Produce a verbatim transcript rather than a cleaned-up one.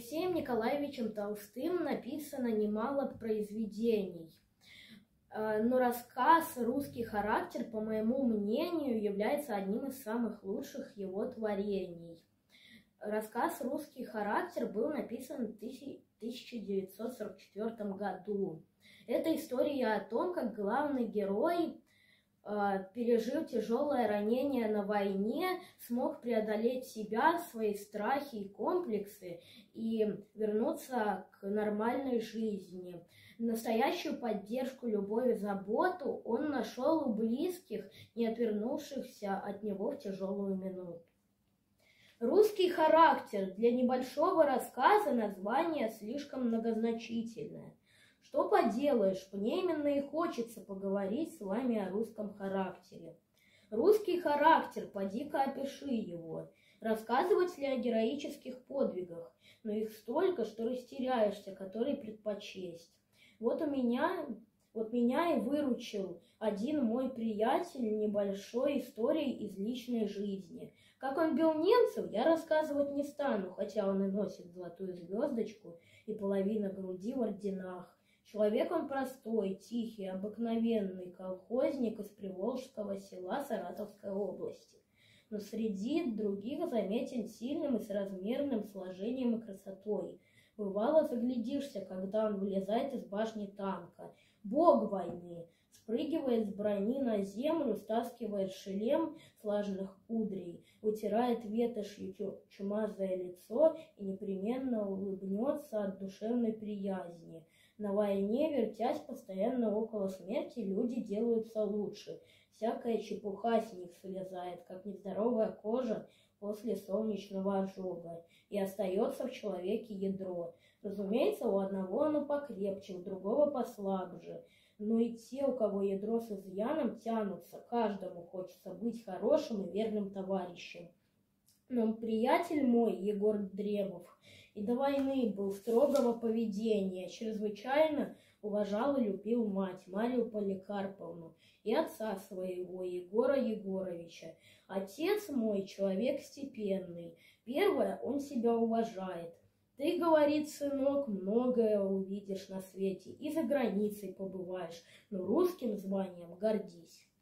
Алексеем Николаевичем Толстым написано немало произведений, но рассказ «Русский характер», по моему мнению, является одним из самых лучших его творений. Рассказ «Русский характер» был написан в тысяча девятьсот сорок четвёртом году. Это история о том, как главный герой, пережив тяжелое ранение на войне, смог преодолеть себя, свои страхи и комплексы и вернуться к нормальной жизни. Настоящую поддержку, любовь и заботу он нашел у близких, не отвернувшихся от него в тяжелую минуту. «Русский характер» для небольшого рассказа название слишком многозначительное. Что поделаешь, мне именно и хочется поговорить с вами о русском характере. Русский характер, поди-ка опиши его. Рассказывать ли о героических подвигах, но их столько, что растеряешься, который предпочесть. Вот у меня, вот меня и выручил один мой приятель небольшой историей из личной жизни. Как он бил немцев, я рассказывать не стану, хотя он и носит золотую звездочку и половина груди в орденах. Человек он простой, тихий, обыкновенный колхозник из Приволжского села Саратовской области, но среди других заметен сильным и соразмерным сложением и красотой. Бывало, заглядишься, когда он вылезает из башни танка. Бог войны! Спрыгивает с брони на землю, стаскивает шлем слаженных кудрей, вытирает ветошью чумазое лицо и непременно улыбнется от душевной приязни. На войне, вертясь постоянно около смерти, люди делаются лучше. Всякая чепуха с них слезает, как нездоровая кожа после солнечного ожога, и остается в человеке ядро. Разумеется, у одного оно покрепче, у другого послабже. Но и те, у кого ядро с изъяном, тянутся. Каждому хочется быть хорошим и верным товарищем. Но приятель мой, Егор Дремов, и до войны был строгого поведения, чрезвычайно уважал и любил мать, Марию Поликарповну, и отца своего, Егора Егоровича. Отец мой человек степенный. Первое, он себя уважает. Ты, говорит, сынок, многое увидишь на свете и за границей побываешь, но русским званием гордись.